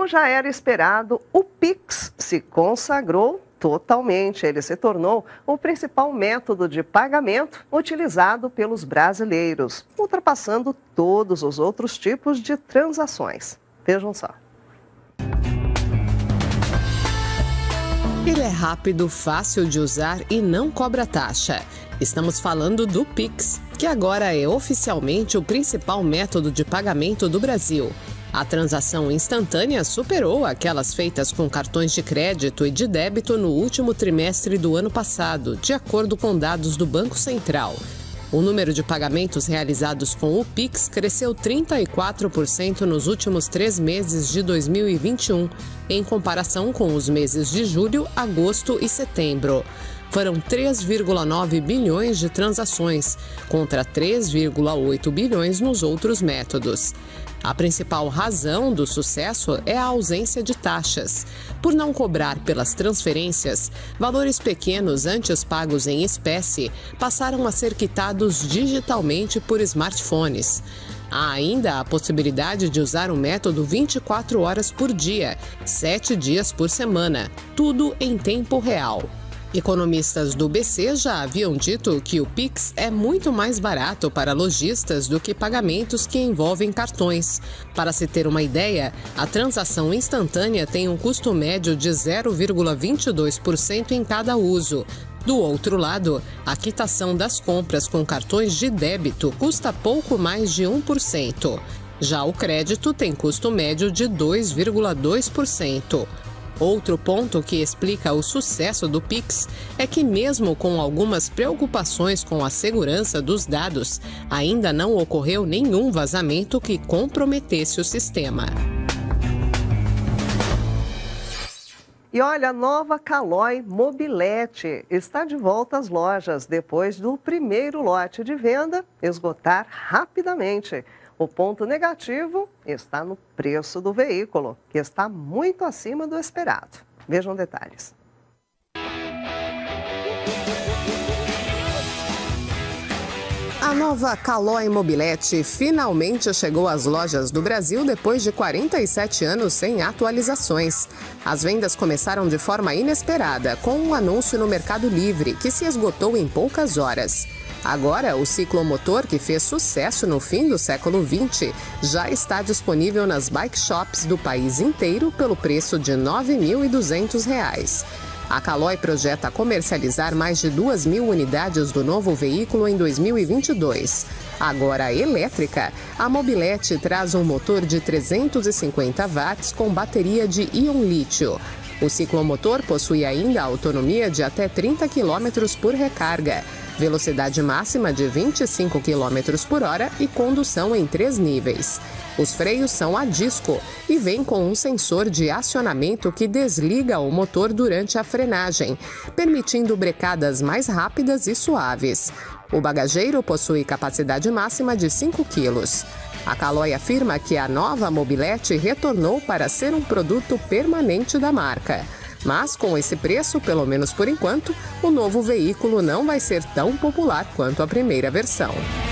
como já era esperado, o Pix se consagrou totalmente. Ele se tornou o principal método de pagamento utilizado pelos brasileiros, ultrapassando todos os outros tipos de transações. Vejam só. Ele é rápido, fácil de usar e não cobra taxa. Estamos falando do Pix, que agora é oficialmente o principal método de pagamento do Brasil. A transação instantânea superou aquelas feitas com cartões de crédito e de débito no último trimestre do ano passado, de acordo com dados do Banco Central. O número de pagamentos realizados com o Pix cresceu 34% nos últimos 3 meses de 2021, em comparação com os meses de julho, agosto e setembro. Foram 3,9 bilhões de transações, contra 3,8 bilhões nos outros métodos. A principal razão do sucesso é a ausência de taxas. Por não cobrar pelas transferências, valores pequenos antes pagos em espécie passaram a ser quitados digitalmente por smartphones. Há ainda a possibilidade de usar o método 24 horas por dia, 7 dias por semana, tudo em tempo real. Economistas do BC já haviam dito que o Pix é muito mais barato para lojistas do que pagamentos que envolvem cartões. Para se ter uma ideia, a transação instantânea tem um custo médio de 0,22% em cada uso. Do outro lado, a quitação das compras com cartões de débito custa pouco mais de 1%. Já o crédito tem custo médio de 2,2%. Outro ponto que explica o sucesso do Pix é que, mesmo com algumas preocupações com a segurança dos dados, ainda não ocorreu nenhum vazamento que comprometesse o sistema. E olha, a nova Caloi Mobilete está de volta às lojas depois do primeiro lote de venda esgotar rapidamente. O ponto negativo está no preço do veículo, que está muito acima do esperado. Vejam detalhes. A nova Caloi Mobilete finalmente chegou às lojas do Brasil depois de 47 anos sem atualizações. As vendas começaram de forma inesperada, com um anúncio no Mercado Livre, que se esgotou em poucas horas. Agora, o ciclomotor, que fez sucesso no fim do século XX, já está disponível nas bike shops do país inteiro pelo preço de R$ 9.200. A Caloi projeta comercializar mais de 2.000 unidades do novo veículo em 2022. Agora elétrica, a Mobilete traz um motor de 350 watts com bateria de íon lítio. O ciclomotor possui ainda autonomia de até 30 km por recarga, velocidade máxima de 25 km por hora e condução em 3 níveis. Os freios são a disco e vêm com um sensor de acionamento que desliga o motor durante a frenagem, permitindo brecadas mais rápidas e suaves. O bagageiro possui capacidade máxima de 5 quilos. A Caloi afirma que a nova Mobilete retornou para ser um produto permanente da marca. Mas, com esse preço, pelo menos por enquanto, o novo veículo não vai ser tão popular quanto a primeira versão.